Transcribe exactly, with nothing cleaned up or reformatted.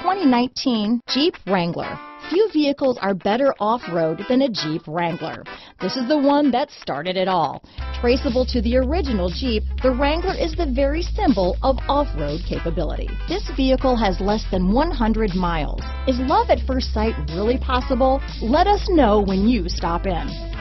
twenty nineteen Jeep Wrangler. Few vehicles are better off-road than a Jeep Wrangler. This is the one that started it all. Traceable to the original Jeep, the Wrangler is the very symbol of off-road capability. This vehicle has less than one hundred miles. Is love at first sight really possible? Let us know when you stop in.